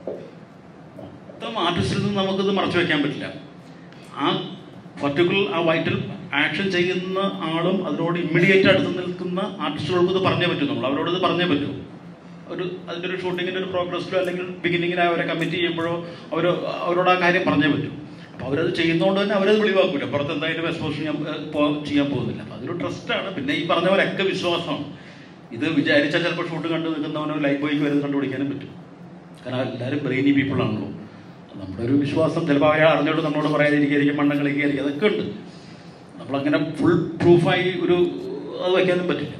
മൊത്തം ആർട്ടിസ്റ്റിൽ നിന്ന് നമുക്കിത് മറച്ചു വയ്ക്കാൻ പറ്റില്ല. ആ പർട്ടിക്കുലർ ആ വൈറ്റൽ ആക്ഷൻ ചെയ്യുന്ന ആളും അതിനോട് ഇമ്മീഡിയറ്റ് അടുത്ത് നിൽക്കുന്ന ആർട്ടിസ്റ്റുകൾക്ക് ഇത് പറഞ്ഞേ പറ്റൂ. നമ്മൾ അവരോട് ഇത് പറഞ്ഞേ പറ്റൂ. അതിൻ്റെ ഒരു ഷൂട്ടിങ്ങിൻ്റെ ഒരു പ്രോഗ്രസ്സിലോ അല്ലെങ്കിൽ ബിഗിനിങ്ങിൽ അവരെ കമ്മിറ്റ് ചെയ്യുമ്പോഴോ അവരോട് ആ കാര്യം പറഞ്ഞേ പറ്റൂ. അപ്പോൾ അവരത് ചെയ്യുന്നതുകൊണ്ട് തന്നെ അവരത് വെളിവാക്കില്ല. പുറത്ത് എന്തായാലും എക്സ്പോസ് ചെയ്യാൻ പോകുന്നില്ല. അപ്പോൾ അതൊരു ട്രസ്റ്റാണ്. പിന്നെ ഈ പറഞ്ഞവരൊക്കെ വിശ്വാസമാണ്. ഇത് വിചാരിച്ചാൽ ചിലപ്പോൾ ഷൂട്ട് കണ്ടു നിൽക്കുന്നവനോ ലൈഫ് ബോയ്ക്ക് വരുന്നത് കണ്ടുപിടിക്കാനും പറ്റും. കാരണം എല്ലാവരും ബ്രെയിനി പീപ്പിളാണല്ലോ. നമ്മുടെ ഒരു വിശ്വാസം ചിലപ്പോൾ അവരെ അറിഞ്ഞോട്ട് നമ്മളോട് പറയാതിരിക്കും, മണ്ണം കളിക്കായിരിക്കും, അതൊക്കെ ഉണ്ട്. നമ്മളങ്ങനെ ഫുൾ പ്രൂഫായി അത് വയ്ക്കാനും പറ്റില്ല.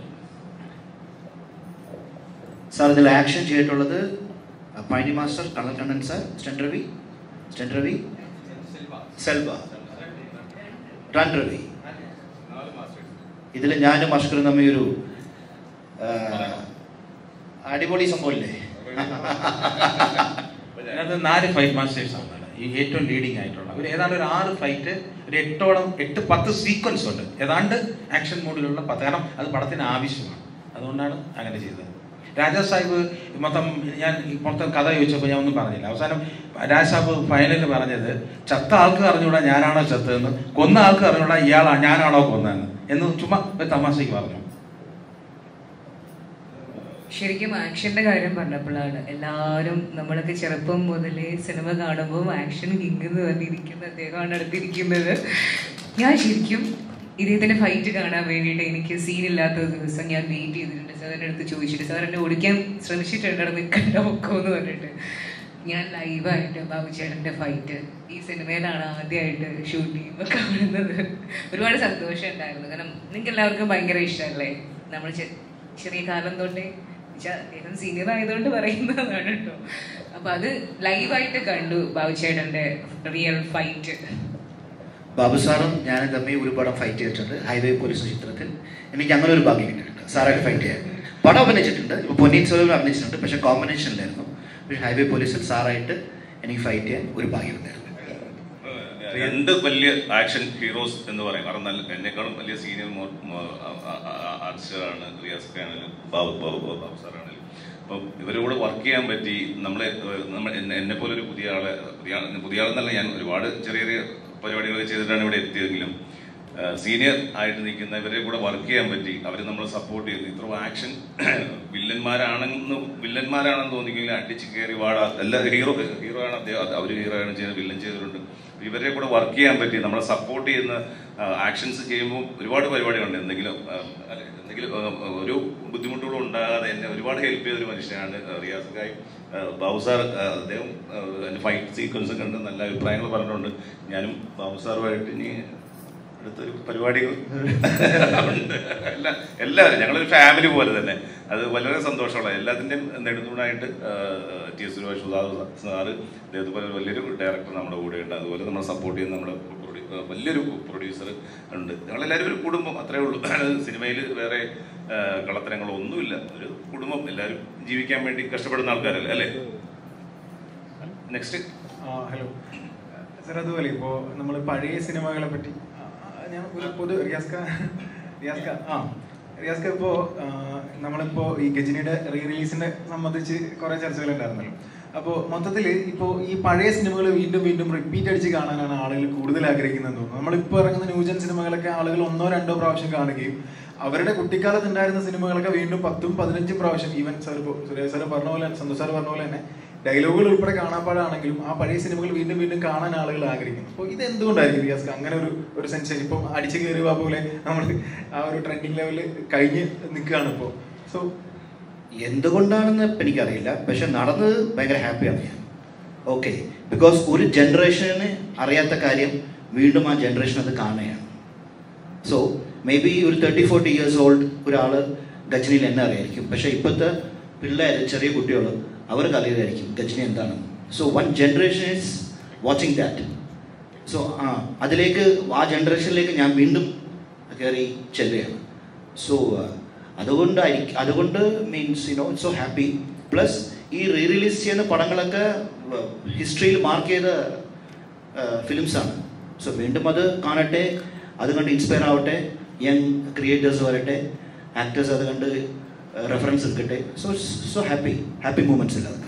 സാർ ഇതിൽ ആക്ഷൻ ചെയ്തിട്ടുള്ളത് Paini master, Kannan Kannan sir, Stun Ravi, Selva, Run Ravi. ഇതിൽ ഞാനും അഷ്കറും തമ്മിൽ ഒരു അടിപൊളി സംഭവമില്ലേ? അതിനകത്ത് 4 ഫൈറ്റ് മാസ്റ്റേഴ്സാണ് ഈ ഏറ്റവും ലീഡിങ് ആയിട്ടുള്ള. അവർ ഏതാണ്ട് ഒരു 6 ഫൈറ്റ്, ഒരു 8-10 സീക്വൻസ് ഉണ്ട് ഏതാണ്ട് ആക്ഷൻ മോഡിലുള്ള 10. കാരണം അത് പടത്തിന് ആവശ്യമാണ്. അതുകൊണ്ടാണ് അങ്ങനെ ചെയ്തത്. രാജാ സാഹിബ് മൊത്തം കഥ ചോദിച്ചപ്പോൾ ഞാൻ ഒന്നും പറഞ്ഞില്ല. അവസാനം രാജാ സാഹിബ് ഫൈനലിൽ പറഞ്ഞത്, ചത്ത ആൾക്ക് അറിഞ്ഞൂടാ ഞാനാണോ ചത്തതെന്ന്, കൊന്ന ആൾക്ക് അറിഞ്ഞൂടാ ഞാനാണോ കൊന്നതെന്ന് എന്ന് ചുമ്മാ തമാശയ്ക്ക് പറഞ്ഞു. ശരിക്കും ആക്ഷൻ്റെ കാര്യം പറഞ്ഞപ്പോഴാണ് എല്ലാവരും നമ്മളൊക്കെ ചെറുപ്പം മുതലേ സിനിമ കാണുമ്പോൾ ആക്ഷൻ കിങ് എന്ന് പറഞ്ഞിരിക്കുന്ന അദ്ദേഹമാണ് അടുത്തിരിക്കുന്നത്. ഞാൻ ശരിക്കും ഇദ്ദേഹത്തിൻ്റെ ഫൈറ്റ് കാണാൻ വേണ്ടിയിട്ട് എനിക്ക് സീനില്ലാത്ത ദിവസം ഞാൻ വെയിറ്റ് ചെയ്തിട്ടുണ്ട്. സാറിൻ്റെ അടുത്ത് ചോദിച്ചിട്ട്, സാർ എന്നെ ഓടിക്കാൻ ശ്രമിച്ചിട്ടുണ്ട് നിൽക്കണ്ട പൊക്കോ എന്ന് പറഞ്ഞിട്ട്. ഞാൻ ലൈവായിട്ട് ബാബുചേട്ടൻ്റെ ഫൈറ്റ് ഈ സിനിമയിലാണ് ആദ്യമായിട്ട് ഷൂട്ട് ചെയ്യുമ്പോൾ കാണുന്നത്. ഒരുപാട് സന്തോഷം ഉണ്ടായിരുന്നു. കാരണം നിങ്ങൾക്ക് എല്ലാവർക്കും ഭയങ്കര ഇഷ്ടമല്ലേ നമ്മൾ ചെറിയ കാലം തൊട്ടേ. അദ്ദേഹം സീനിയർ ആയതുകൊണ്ട് പറയുന്നതാണ് കേട്ടോ. അപ്പൊ അത് ലൈവായിട്ട് കണ്ടു ബാബുചേട്ടന്റെ റിയൽ ഫൈറ്റ്. ബാബു സാറും ഞാനും തമ്മിൽ ഒരുപാട് ഫൈറ്റ് ചെയ്തിട്ടുണ്ട്. ഹൈവേ പോലീസ് ചിത്രത്തിൽ എനിക്ക് അങ്ങനെ ഒരു ഭാഗ്യം കിട്ടിയിട്ടുണ്ട് സാറായിട്ട് ഫൈറ്റ് ചെയ്യാൻ. പടം അഭിനയിച്ചിട്ടുണ്ട്, ഇപ്പോൾ പൊന്നിയിൻ സെൽവൻ അഭിനയിച്ചിട്ടുണ്ട്, പക്ഷേ കോമ്പിനേഷനിലായിരുന്നു. പക്ഷേ ഹൈവേ പോലീസിൽ സാറായിട്ട് എനിക്ക് ഫൈറ്റ് ചെയ്യാൻ ഒരു ഭാഗ്യം ഉണ്ടായിരുന്നു. 2 വലിയ ആക്ഷൻ ഹീറോസ് എന്ന് പറയും. കാരണം എന്നെക്കാളും വലിയ സീനിയർ ആർട്ടിസ്റ്റുകളാണ് റിയാസ് ഖാനാണെങ്കിലും ബാബു സാറാണെങ്കിലും. അപ്പം ഇവരോട് വർക്ക് ചെയ്യാൻ പറ്റി. എന്നെ പോലെ ഒരു പുതിയ ആളെന്നല്ല, ഞാൻ ഒരുപാട് ചെറിയ ചെറിയ പരിപാടികൾ ചെയ്തിട്ടാണ് ഇവിടെ എത്തിയതെങ്കിലും സീനിയർ ആയിട്ട് നിൽക്കുന്ന ഇവരെ കൂടെ വർക്ക് ചെയ്യാൻ പറ്റി. അവർ നമ്മളെ സപ്പോർട്ട് ചെയ്യുന്നു. ഇത്ര ആക്ഷൻ വില്ലന്മാരാണെന്ന് തോന്നിക്കില്ല, അടിച്ച് കയറി വാടാ എല്ലാ ഹീറോ ആണ് അദ്ദേഹം. അവർ ഹീറോ ആണ് ചെയ്യുന്നത്, വില്ലൻ ചെയ്തിട്ടുണ്ട്. ഇവരെ കൂടെ വർക്ക് ചെയ്യാൻ പറ്റി. നമ്മളെ സപ്പോർട്ട് ചെയ്യുന്ന ആക്ഷൻസ് ചെയ്യുമ്പോൾ ഒരുപാട് പരിപാടികളുണ്ട്. എന്തെങ്കിലും ഒരു ബുദ്ധിമുട്ടുകളും ഉണ്ടാകാതെ എന്നെ ഒരുപാട് ഹെൽപ്പ് ചെയ്തൊരു മനുഷ്യനാണ് റിയാസ് ഖാൻ. ബാബു സാർ അദ്ദേഹം ഫൈറ്റ് സീക്വൻസ് കണ്ട് നല്ല അഭിപ്രായങ്ങൾ പറഞ്ഞിട്ടുണ്ട്. ഞാനും ബാബു സാറുമായിട്ട് ഇനി അടുത്തൊരു പരിപാടികൾ എല്ലാവരും ഞങ്ങളൊരു ഫാമിലി പോലെ തന്നെ. അത് വളരെ സന്തോഷമുള്ള എല്ലാത്തിൻ്റെയും നെടുന്തൂണായിട്ട് ടി എസ് സുരേഷ് സാറ്, അതേപോലെ വലിയൊരു ഡയറക്ടർ നമ്മുടെ കൂടെ ഉണ്ട്. അതുപോലെ നമ്മളെ സപ്പോർട്ട് ചെയ്യുന്ന നമ്മുടെ വലിയൊരു പ്രൊഡ്യൂസർ ഉണ്ട്. ഞങ്ങളെല്ലാവരും ഒരു കുടുംബം, അത്രേ ഉള്ളൂ. സിനിമയിൽ വേറെ കളത്തരങ്ങളോ ഒന്നുമില്ല. ഒരു കുടുംബം, എല്ലാവരും ജീവിക്കാൻ വേണ്ടി കഷ്ടപ്പെടുന്ന ആൾക്കാരല്ലേ അല്ലേ. നെക്സ്റ്റ്. ഹലോ സാർ, അതുപോലെ ഇപ്പോൾ നമ്മൾ പഴയ സിനിമകളെ പറ്റി ഞാൻ ഒരു റിയാസ്ക ഇപ്പോൾ നമ്മളിപ്പോൾ ഈ ഗജനിയുടെ റിലീസിനെ സംബന്ധിച്ച് കുറേ ചർച്ചകളുണ്ടായിരുന്നല്ലോ. അപ്പോൾ മൊത്തത്തിൽ ഇപ്പോൾ ഈ പഴയ സിനിമകൾ വീണ്ടും വീണ്ടും റിപ്പീറ്റ് അടിച്ച് കാണാനാണ് ആളുകൾ കൂടുതൽ ആഗ്രഹിക്കുന്നതെന്ന് തോന്നുന്നു. നമ്മളിപ്പോൾ ഇറങ്ങുന്ന ന്യൂജൻ സിനിമകളൊക്കെ ആളുകൾ 1-2 പ്രാവശ്യം കാണുകയും അവരുടെ കുട്ടിക്കാലത്ത് ഉണ്ടായിരുന്ന സിനിമകളൊക്കെ വീണ്ടും 10-15 പ്രാവശ്യം, ഈവൻ സാർ ഇപ്പോൾ സുരേഷ് സാർ പറഞ്ഞ പോലെ, സന്തോഷ് സാർ പറഞ്ഞ പോലെ തന്നെ ഡയലോഗുകൾ ഉൾപ്പെടെ കാണാപ്പാടാണെങ്കിലും ആ പഴയ സിനിമകൾ വീണ്ടും വീണ്ടും കാണാൻ ആളുകൾ ആഗ്രഹിക്കുന്നു. അപ്പോൾ ഇത് എന്തുകൊണ്ടായിരിക്കും റിയാസ്ക അങ്ങനെ ഒരു സെൻസേഷൻ? ഇപ്പം അടിച്ചു കയറുക പോലെ നമ്മൾ ആ ഒരു ട്രെൻഡിങ് ലെവലിൽ കഴിഞ്ഞ് നിൽക്കുകയാണ് ഇപ്പോൾ. സോ എന്തുകൊണ്ടാണെന്ന് ഇപ്പം എനിക്കറിയില്ല, പക്ഷെ നടന്നത് ഭയങ്കര ഹാപ്പിയാണ് ഞാൻ. ഓക്കെ, ബിക്കോസ് ഒരു ജനറേഷന് അറിയാത്ത കാര്യം വീണ്ടും ആ ജനറേഷൻ അത് കാണുകയാണ്. സോ മേ ബി ഒരു 30-40 years ഓൾഡ് ഒരാൾ ഗജനിയിൽ എന്നെ അറിയായിരിക്കും, പക്ഷേ ഇപ്പോഴത്തെ പിള്ളേർ, ചെറിയ കുട്ടികൾ, അവർക്ക് അറിയാതായിരിക്കും ഗജനി എന്താണെന്ന്. So 1 generation is watching that. So ആ ജനറേഷനിലേക്ക് ഞാൻ വീണ്ടും കയറി ചെല്ലുകയാണ്. സോ അതുകൊണ്ട് മീൻസ് സോ ഹാപ്പി. പ്ലസ് ഈ റിലീസ് ചെയ്യുന്ന പടങ്ങളൊക്കെ ഹിസ്റ്ററിയിൽ മാർക്ക് ചെയ്ത ഫിലിംസാണ്. സോ വീണ്ടും അത് കാണട്ടെ, അത് കണ്ട് ഇൻസ്പയർ ആവട്ടെ, യങ് ക്രിയേറ്റേഴ്സ് വരട്ടെ, ആക്ടേഴ്സ് അത് കണ്ട് റെഫറൻസ് എടുക്കട്ടെ. സോ ഹാപ്പി മൂമെൻറ്റ്സ് എല്ലാം.